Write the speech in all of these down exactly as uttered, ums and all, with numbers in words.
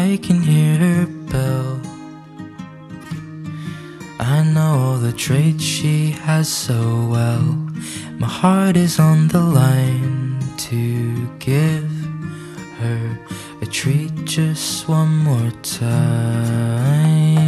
I can hear her bell. I know all the traits she has so well. My heart is on the line to give her a treat just one more time.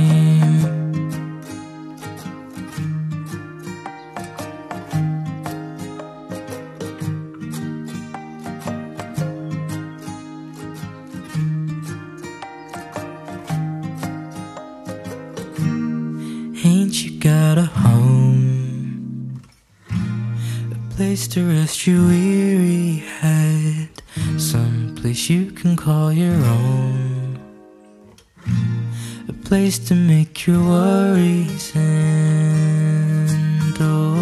Ain't you got a home, a place to rest your weary head, some place you can call your own, a place to make your worries end. Oh,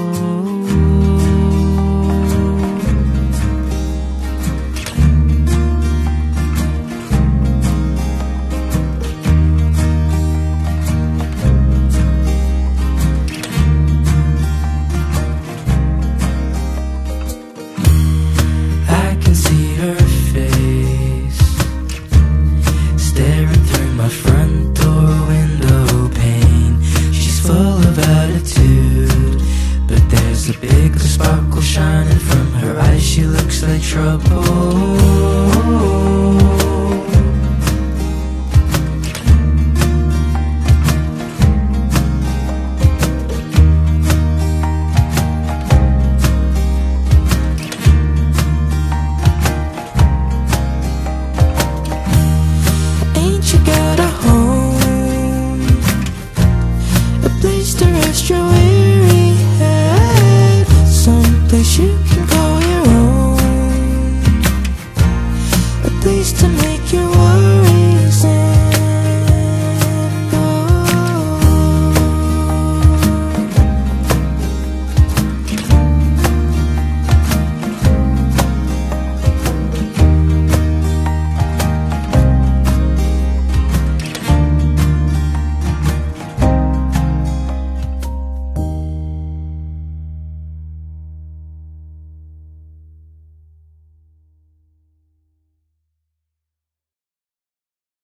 my front door window pane. She's full of attitude, but there's a big sparkle shining from her eyes. She looks like trouble.